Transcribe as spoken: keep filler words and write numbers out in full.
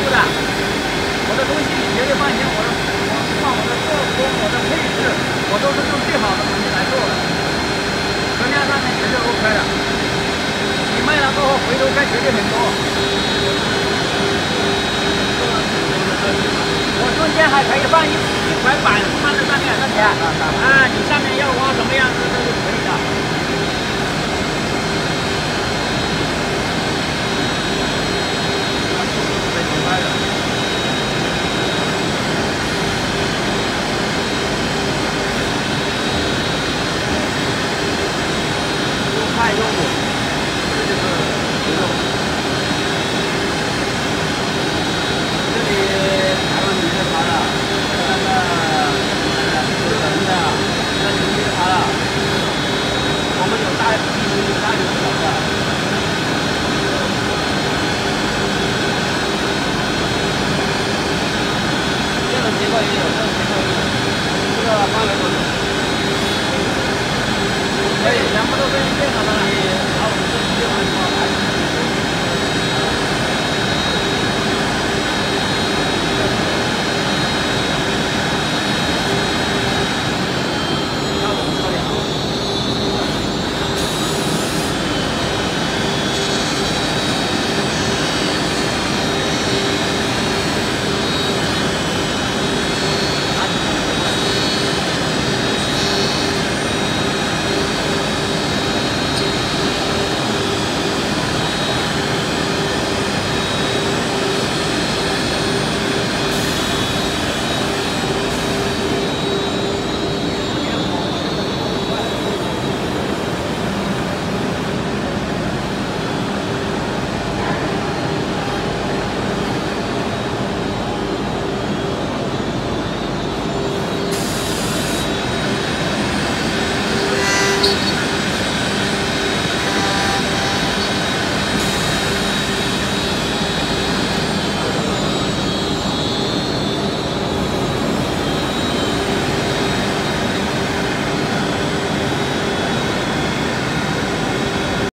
的，我的东西你绝对放心，我的我放我的做工，我的配置，我都是用最好的东西来做的，车架上面绝对 OK 的。你卖了过后回头该绝对很多。我中间还可以放一一块板放在上面，那钱啊，你上面要挖什么样子？